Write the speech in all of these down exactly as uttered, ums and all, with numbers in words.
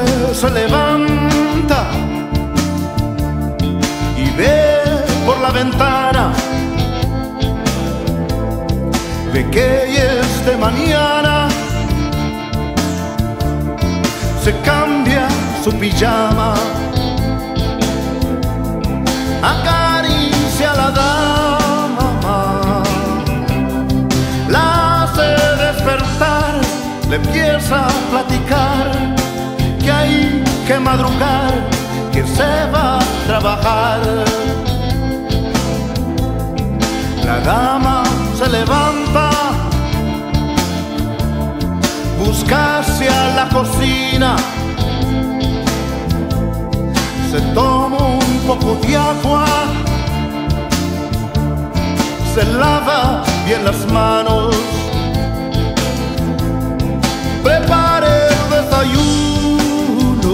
se levanta y ve por la ventana, ve que es de mañana, se cambia su pijama, acaricia a la dama, la hace despertar, le empieza a platicar que hay que madrugar, que se va a trabajar. La dama se levanta, busca hacia la cocina, se toma un poco de agua, se lava bien las manos, prepare el desayuno,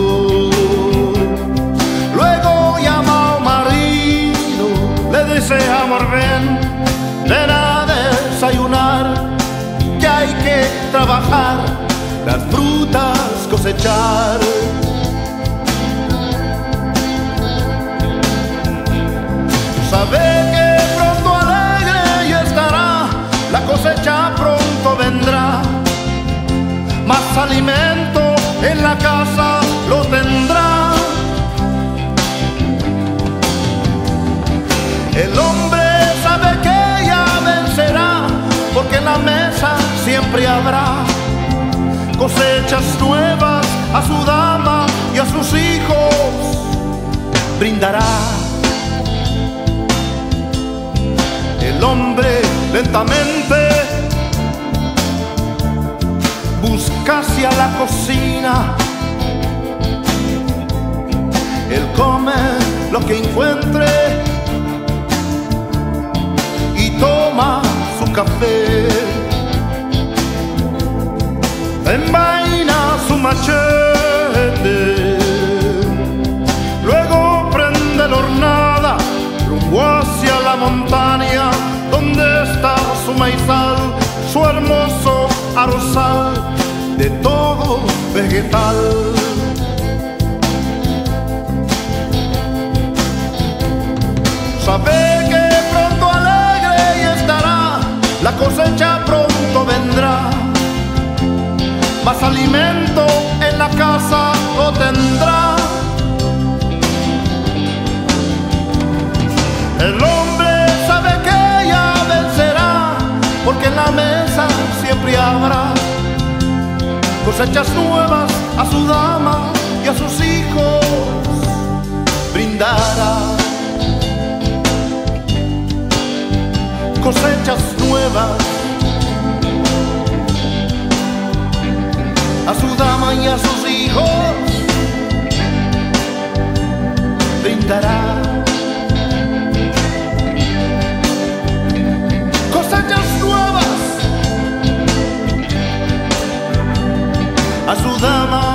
luego llama al marido, le dice: amor, ven, ven a desayunar, que hay que trabajar, las frutas cosechar. Sabe que pronto alegre y estará, la cosecha pronto vendrá, más alimento en la casa lo tendrá. El hombre sabe que ella vencerá, porque en la mesa siempre habrá cosechas nuevas, a su dama y a sus hijos brindará. El hombre lentamente busca hacia la cocina, él come lo que encuentre y toma su café, envaina su machete, luego prende la hornada rumbo hacia la montaña donde está su maizal, su hermoso arrozal de todo vegetal. Sabe que pronto alegre y estará, la cosecha pronto vendrá, más alimento en la casa lo tendrá. El hombre sabe que ella vencerá, porque en la mesa siempre habrá cosechas nuevas, a su dama y a sus hijos brindará. Cosechas nuevas a su dama y a sus hijos brindará. Cosechas nuevas a su dama